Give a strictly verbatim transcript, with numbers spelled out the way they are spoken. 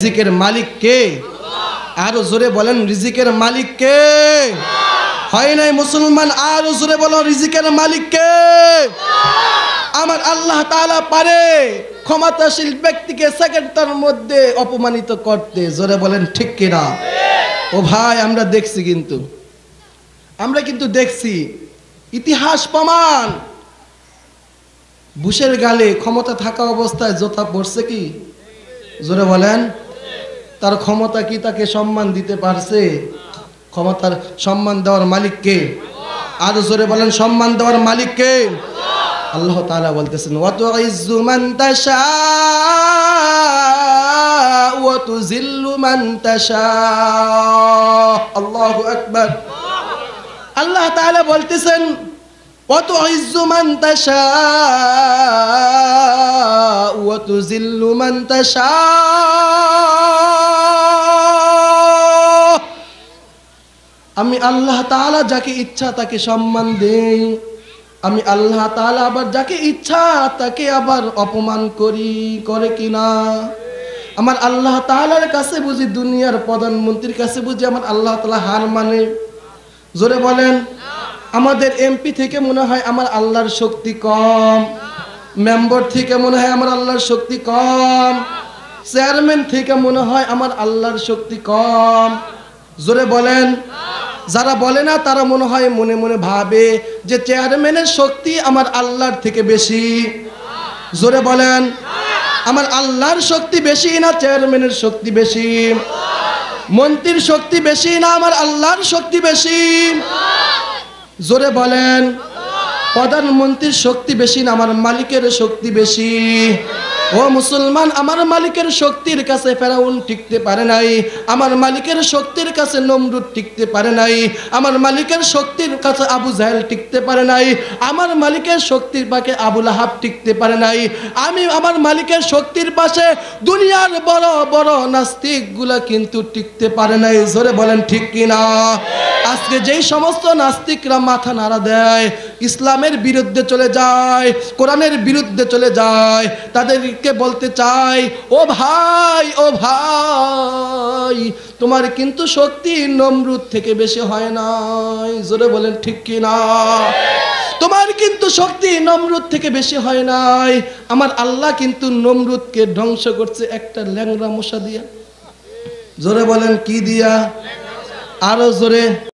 রিজিকের মালিক কে? আরো জোরে বলেন, রিজিকের মালিক কে? হয় নাই মুসলমান, আরো জোরে বলো, রিজিকের মালিক কে? আমার আল্লাহ তাআলা পারে ক্ষমতাশীল ব্যক্তিকে সেকেন্ডের মধ্যে অপমানিত করতে। জোরে বলেন ঠিক কিনা? ও ভাই, আমরা দেখছি, কিন্তু আমরা কিন্তু দেখছি, ইতিহাস প্রমাণ, বুশের গালে ক্ষমতা থাকা অবস্থায় জোতা পড়ছে কি? জোরে বলেন। তার ক্ষমতা কি তাকে সম্মান দিতে পারছে? ক্ষমতার সম্মান দেওয়ার মালিক কে? আরো জোরে বলেন, সম্মান দেওয়ার মালিক কে? আল্লাহ তাআলা বলতেছেন, ওয়া তুইজ্জু মান তাশা ওয়া তুযিল্লু মান তাশা। আল্লাহু আকবার। আল্লাহ তাআলা বলতেছেন, ওয়া তুইজ্জু মান তাশা ওয়া তুযিল্লু মান তাশা। আমি আল্লাহ তাআলা যাকে ইচ্ছা তাকে সম্মান দেই, আমি আল্লাহ তাআলা আবার যাকে ইচ্ছা তাকে আবার অপমান করি। করে কিনা? আমার আল্লাহ তাআলার কাছে বুঝি, দুনিয়ার প্রধানমন্ত্রীর কাছে বুঝি আমার আল্লাহ তাআলা হার মানে? জোরে বলেন। আমাদের এমপি থেকে মনে হয় আমার আল্লাহর শক্তি কম, মেম্বার থেকে মনে হয় আমার আল্লাহর শক্তি কম, চেয়ারম্যান থেকে মনে হয় আমার আল্লাহর শক্তি কম। জোরে বলেন। যারা বলে না তারা মনে হয় মনে মনে ভাবে যে চেয়ারম্যানের শক্তি আমার আল্লাহর থেকে বেশি। জোরে বলেন। আমার আল্লাহর শক্তি বেশি না চেয়ারম্যানের শক্তি বেশি? মন্ত্রীর শক্তি বেশি না আমার আল্লাহর শক্তি বেশি? জোরে বলেন। প্রধানমন্ত্রীর শক্তি বেশি না আমার মালিকের শক্তি বেশি? ও মুসলমান, আমার মালিকের শক্তির কাছে ফেরাউন টিকতে পারে নাই, আমার মালিকের শক্তির কাছে নমরুদ টিকতে পারে নাই, আমার মালিকের শক্তির কাছে আবু জাহেল টিকতে পারে নাই, আমার মালিকের শক্তির পাশে আবু লাহাব টিকতে পারে নাই, আমি আমার মালিকের শক্তির পাশে দুনিয়ার বড় বড় নাস্তিকগুলা কিন্তু টিকতে পারে নাই। জোরে বলেন ঠিক কিনা? আজকে যেই সমস্ত নাস্তিকরা মাথা নাড়া দেয়, ইসলামের বিরুদ্ধে চলে যায়, কোরআনের বিরুদ্ধে চলে যায়, তাদেরকে বলতে চাই, ও ভাই, ও ভাই, তোমার কিন্তু শক্তি নমরুদ থেকে বেশি হয় নাই। জোরে বলেন ঠিক কিনা? তোমার কিন্তু শক্তি নমরুদ থেকে বেশি হয় নাই। আমার আল্লাহ কিন্তু নমরুদকে ধ্বংস করছে একটা ল্যাংড়া মশা দিয়া। জোরে বলেন কি দিয়া? আরো জোরে।